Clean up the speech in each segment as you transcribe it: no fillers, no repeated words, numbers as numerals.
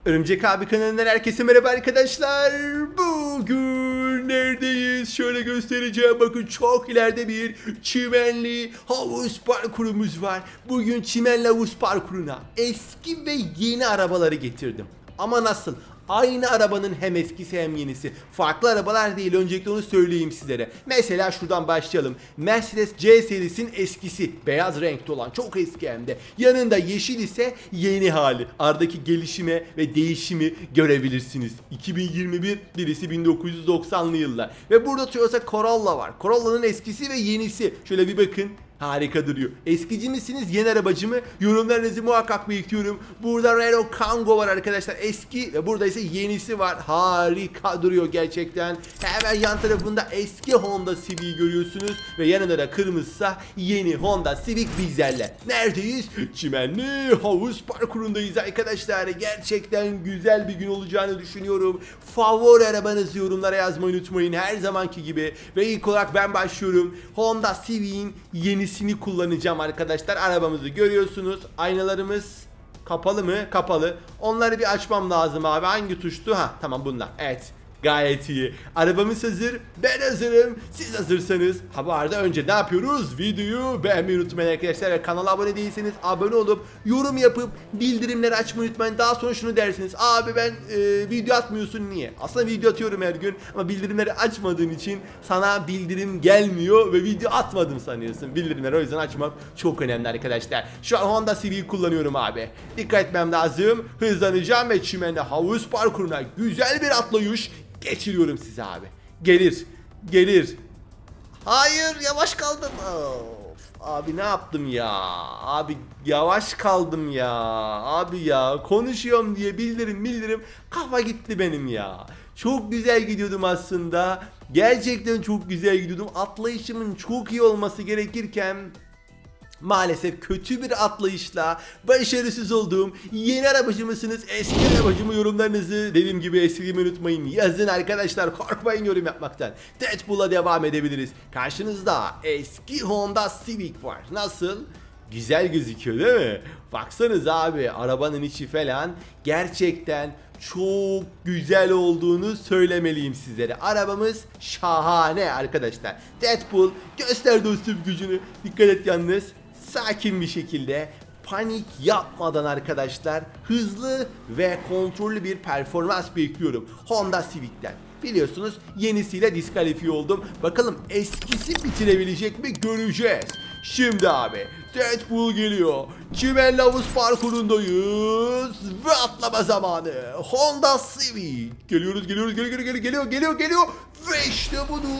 Örümcek abi kanalından herkese merhaba arkadaşlar. Bugün neredeyiz? Şöyle göstereceğim. Bakın çok ileride bir çimenli havuz parkurumuz var. Bugün çimenli havuz parkuruna eski ve yeni arabaları getirdim. Ama nasıl? Aynı arabanın hem eskisi hem yenisi. Farklı arabalar değil, öncelikle onu söyleyeyim sizlere. Mesela şuradan başlayalım. Mercedes C serisinin eskisi, beyaz renkte olan, çok eski hem de. Yanında yeşil ise yeni hali. Aradaki gelişime ve değişimi görebilirsiniz. 2021, birisi 1990'lı yıllar. Ve burada Toyota Corolla var. Corolla'nın eskisi ve yenisi. Şöyle bir bakın. Harika duruyor. Eskici misiniz, yeni arabacı mı? Yorumlarınızı muhakkak bekliyorum. Burada Renault Kangoo var arkadaşlar. Eski ve burada ise yenisi var. Harika duruyor gerçekten. Hemen yan tarafında eski Honda Civic'i görüyorsunuz. Ve yanında da kırmızısa yeni Honda Civic bizlerle. Neredeyiz? Çimenli havuz parkurundayız arkadaşlar. Gerçekten güzel bir gün olacağını düşünüyorum. Favori arabanızı yorumlara yazmayı unutmayın. Her zamanki gibi. Ve ilk olarak ben başlıyorum. Honda Civic'in yenisi kullanacağım arkadaşlar. Arabamızı görüyorsunuz. Aynalarımız kapalı mı? Kapalı. Onları bir açmam lazım abi. Hangi tuştu? Ha tamam, bunlar. Evet. Gayet iyi. Arabamız hazır. Ben hazırım. Siz hazırsanız. Ha bu arada önce ne yapıyoruz? Videoyu beğenmeyi unutmayın arkadaşlar. Ve kanala abone değilseniz abone olup yorum yapıp bildirimleri açmayı unutmayın. Daha sonra şunu dersiniz. Abi ben video atmıyorsun, niye? Aslında video atıyorum her gün. Ama bildirimleri açmadığın için sana bildirim gelmiyor. Ve video atmadım sanıyorsun. Bildirimleri o yüzden açmak çok önemli arkadaşlar. Şu an Honda Civic'i kullanıyorum abi. Dikkat etmem lazım. Hızlanacağım ve çimenli havuz parkuruna güzel bir atlayış geçiriyorum size abi. Gelir. Gelir. Hayır, yavaş kaldım. Of, abi ne yaptım ya? Abi yavaş kaldım ya. Abi ya, konuşuyorum diye bildirim kafa gitti benim ya. Çok güzel gidiyordum aslında. Gerçekten çok güzel gidiyordum. Atlayışımın çok iyi olması gerekirken maalesef kötü bir atlayışla başarısız olduğum yeni arabacı mısınız, eski arabacı mı, yorumlarınızı dediğim gibi esirgemeyi unutmayın. Yazın arkadaşlar, korkmayın yorum yapmaktan. Deadpool'a devam edebiliriz. Karşınızda eski Honda Civic var. Nasıl? Güzel gözüküyor değil mi? Baksanız abi, arabanın içi falan gerçekten çok güzel olduğunu söylemeliyim sizlere. Arabamız şahane arkadaşlar. Deadpool, göster dostum gücünü. Dikkat et yalnız. Sakin bir şekilde, panik yapmadan arkadaşlar, hızlı ve kontrollü bir performans bekliyorum Honda Civic'ten. Biliyorsunuz yenisiyle diskalifiye oldum. Bakalım eskisi bitirebilecek mi, göreceğiz. Şimdi abi Deadpool geliyor. Çimenli havuz parkurundayız ve atlama zamanı. Honda Civic. Geliyor. Ve işte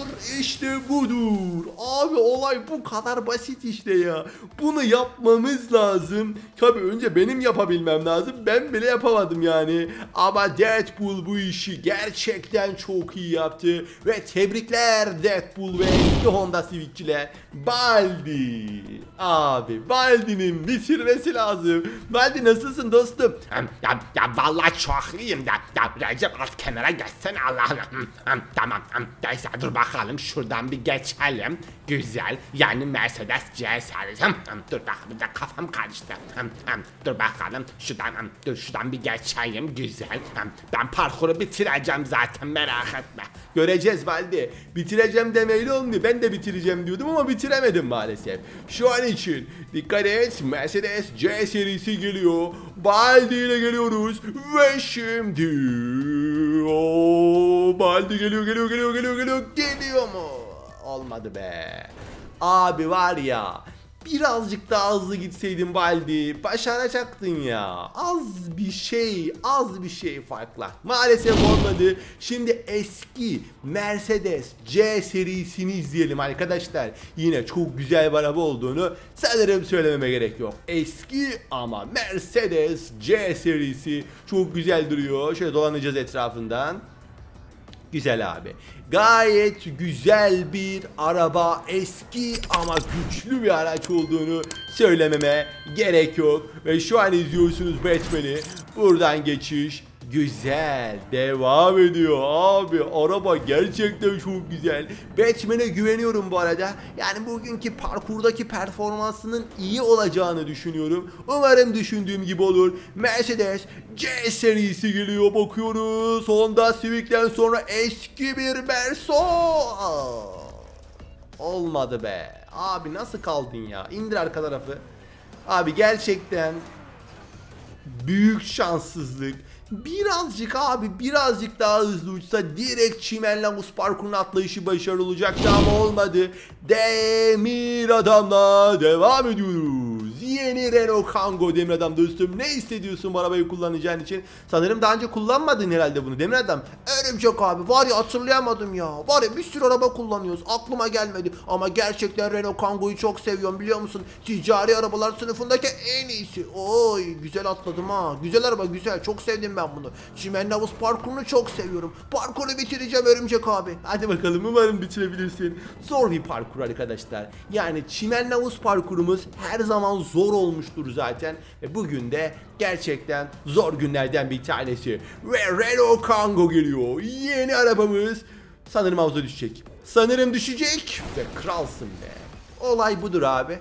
budur. Abi olay bu kadar basit işte ya. Bunu yapmamız lazım. Tabii önce benim yapabilmem lazım. Ben bile yapamadım yani. Ama Deadpool bu işi gerçekten çok iyi yaptı. Ve tebrikler Deadpool ve eski Honda Civic'çiler. Baldi. Abi Baldi'nin bitirmesi lazım. Baldi nasılsın dostum? Ya vallahi çok iyiyim de. Ya Recep, az kenara geçsene Allah'ım. Tamam. Neyse dur bakalım, şuradan bir geçelim. Güzel. Yani Mercedes C serisi. Dur bakalım, da kafam karıştı. Dur bakalım. Şuradan bir geçeyim. Güzel. Ben parkuru bitireceğim zaten, merak etme. Göreceğiz Baldi. Bitireceğim demeyle olmuyor. Ben de bitireceğim diyordum ama bitiremedim maalesef. Şu an için dikkat et, Mercedes C serisi geliyor. Baldi ile geliyoruz. Ve şimdi Baldi geliyor mu? Olmadı be. Abi var ya, birazcık daha hızlı gitseydin Baldi, başaracaktın ya. Az bir şey farkla. Maalesef olmadı. Şimdi eski Mercedes C serisini izleyelim arkadaşlar. Yine çok güzel bir araba olduğunu sanırım söylememe gerek yok. Eski ama Mercedes C serisi çok güzel duruyor. Şöyle dolanacağız etrafından. Güzel abi. Gayet güzel bir araba. Eski ama güçlü bir araç olduğunu söylememe gerek yok. Ve şu an izliyorsunuz Batman'i. Buradan geçiş. Güzel. Devam ediyor abi. Araba gerçekten çok güzel. Batman'e güveniyorum bu arada. Yani bugünkü parkurdaki performansının iyi olacağını düşünüyorum. Umarım düşündüğüm gibi olur. Mercedes C serisi geliyor, bakıyoruz. Honda Civic'ten sonra eski bir Verso. Olmadı be. Abi nasıl kaldın ya? İndir arka tarafı. Abi gerçekten büyük şanssızlık. Birazcık abi, birazcık daha hızlı uçsa direkt çimenle parkurun atlayışı başarılı olacaktı ama olmadı. Demir Adam'la devam ediyoruz. Yeni Renault Kangoo Demir Adam dostum. Ne hissediyorsun bu arabayı kullanacağın için? Sanırım daha önce kullanmadın herhalde bunu Demir Adam. Örümcek abi, var ya hatırlayamadım ya. Var ya bir sürü araba kullanıyoruz. Aklıma gelmedi. Ama gerçekten Renault Kangoo'yu çok seviyorum biliyor musun? Ticari arabalar sınıfındaki en iyisi. Oy güzel atladım ha. Güzel araba, güzel. Çok sevdim ben bunu. Çimenli havuz parkurunu çok seviyorum. Parkuru bitireceğim Örümcek abi. Hadi bakalım, umarım bitirebilirsin. Zor bir parkur arkadaşlar. Yani çimenli havuz parkurumuz her zaman zor olmuştur zaten. Ve bugün de gerçekten zor günlerden bir tanesi. Ve Renault Kangoo geliyor. Yeni arabamız. Sanırım havuza düşecek. Sanırım düşecek. Ve kralsın be. Olay budur abi.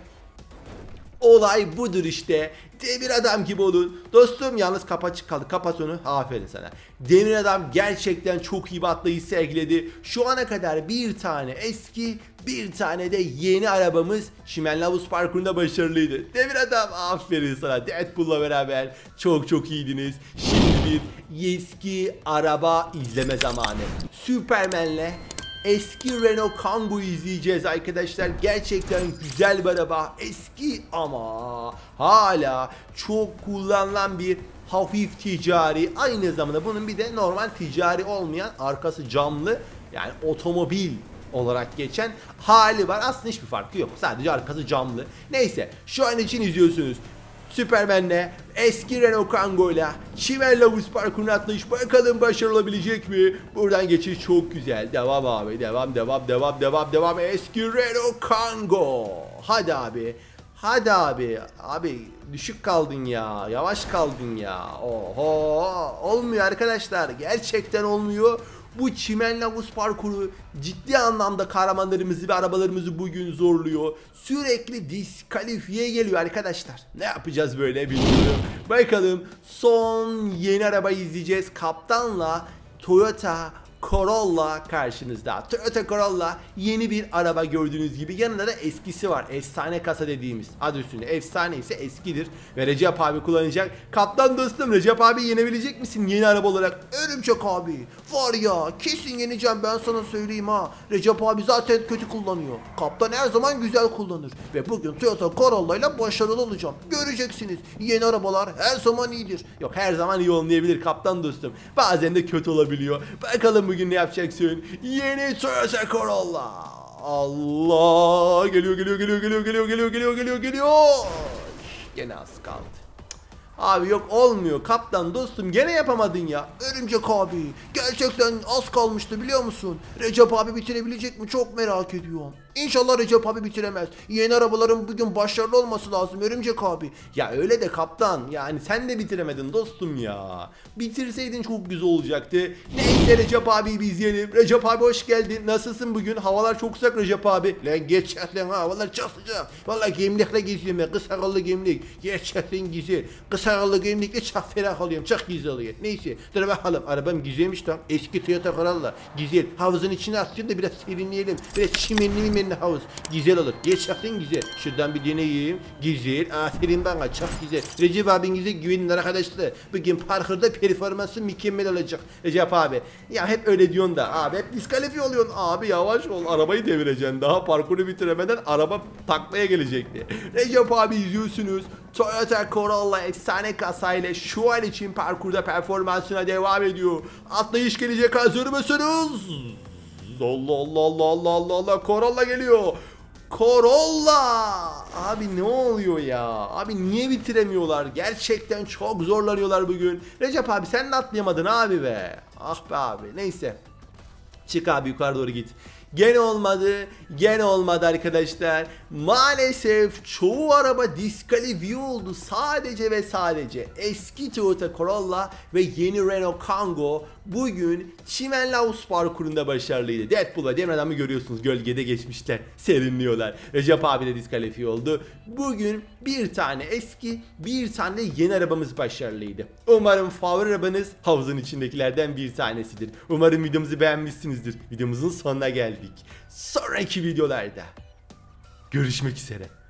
Olay budur işte. Demir Adam gibi olun. Dostum yalnız kapı açık kaldı. Kapat onu. Aferin sana. Demir Adam gerçekten çok iyi bir atlayış sergiledi. Şu ana kadar bir tane eski, bir tane de yeni arabamız çimenli havuz parkurunda başarılıydı. Demir Adam aferin sana. Deadpool'la beraber çok iyiydiniz. Şimdi bir eski araba izleme zamanı. Superman'le eski Renault Kangoo'yu izleyeceğiz arkadaşlar. Gerçekten güzel bir araba. Eski ama hala çok kullanılan bir hafif ticari. Aynı zamanda bunun bir de normal ticari olmayan, arkası camlı, yani otomobil olarak geçen hali var. Aslında hiçbir farkı yok. Sadece arkası camlı. Neyse, şu an için izliyorsunuz. Superman'le eski Renault Kangoo'yla çimenli havuz parkuruna atlayış, bakalım başarılı olabilecek mi? Buradan geçiş çok güzel. Devam abi, devam. Eski Renault Kangoo. Hadi abi. Hadi abi. Abi düşük kaldın ya. Yavaş kaldın ya. Oho. Olmuyor arkadaşlar. Gerçekten olmuyor. Bu çimenli havuz parkuru ciddi anlamda kahramanlarımızı ve arabalarımızı bugün zorluyor. Sürekli diskalifiye geliyor arkadaşlar. Ne yapacağız böyle bilmiyorum. Bakalım son yeni arabayı izleyeceğiz. Kaptanla Toyota Corolla karşınızda. Toyota Corolla yeni bir araba gördüğünüz gibi. Yanında da eskisi var. Efsane kasa dediğimiz. Adı üstünde. Efsane ise eskidir. Ve Recep abi kullanacak. Kaptan dostum, Recep abi yenebilecek misin yeni araba olarak? Örümcek abi. Var ya kesin yeneceğim, ben sana söyleyeyim ha. Recep abi zaten kötü kullanıyor. Kaptan her zaman güzel kullanır. Ve bugün Toyota Corolla ile başarılı olacağım. Göreceksiniz. Yeni arabalar her zaman iyidir. Yok, her zaman iyi olmayabilir kaptan dostum. Bazen de kötü olabiliyor. Bakalım bugün ne yapacaksın? Yeni Toyota Corolla. Allah, geliyor. Gene az kaldı. Abi yok, olmuyor kaptan dostum, gene yapamadın ya. Örümcek abi gerçekten az kalmıştı biliyor musun? Recep abi bitirebilecek mi, çok merak ediyorum. İnşallah Recep abi bitiremez. Yeni arabaların bugün başarılı olması lazım Örümcek abi. Ya öyle de kaptan, yani sen de bitiremedin dostum ya. Bitirseydin çok güzel olacaktı. Neyse, Recep abi biz izleyelim. Recep abi hoş geldin. Nasılsın bugün? Havalar çok sıcak Recep abi. Lan gerçekten havalar çok sıcak. Vallahi gemlikle geziyorum ben. Kısa kollu gemlik. Gerçekten güzel. Kısa kollu gemlikle çok ferah oluyorum. Çok güzel oluyor. Neyse dur bakalım. Arabam güzelmiş lan. Eski Toyota Corolla. Güzel. Havuzun içine atayım da biraz serinleyelim. Biraz çimenli havuz. Güzel olur. Gerçekten güzel. Şuradan bir deneyeyim. Güzel. Aferin bana. Çok güzel. Recep abinize güvenin arkadaşlar. Bugün parkurda performansı mükemmel olacak. Recep abi. Ya hep öyle diyorsun da. Abi hep diskalifiye oluyorsun. Abi yavaş ol. Arabayı devireceksin. Daha parkuru bitiremeden araba taklaya gelecekti. Recep abi izliyorsunuz. Toyota Corolla efsane kasayla şu an için parkurda performansına devam ediyor. Atlayış gelecek. Hazır mısınız? Allah Corolla geliyor. Corolla. Abi ne oluyor ya? Abi niye bitiremiyorlar? Gerçekten çok zorlanıyorlar bugün. Recep abi sen de atlayamadın abi be. Ah be abi. Neyse. Çık abi yukarı doğru git. Gene olmadı arkadaşlar. Maalesef çoğu araba diskalifiye oldu. Sadece ve sadece eski Toyota Corolla ve yeni Renault Kangoo bugün çimenli havuz parkurunda başarılıydı. Deadpool'la Demir Adam'ı görüyorsunuz, gölgede geçmişler, serinliyorlar. Recep abi de diskalifiye oldu. Bugün bir tane eski, bir tane de yeni arabamız başarılıydı. Umarım favori arabanız havuzun içindekilerden bir tanesidir. Umarım videomuzu beğenmişsinizdir. Videomuzun sonuna geldik. Sonraki videolarda görüşmek üzere.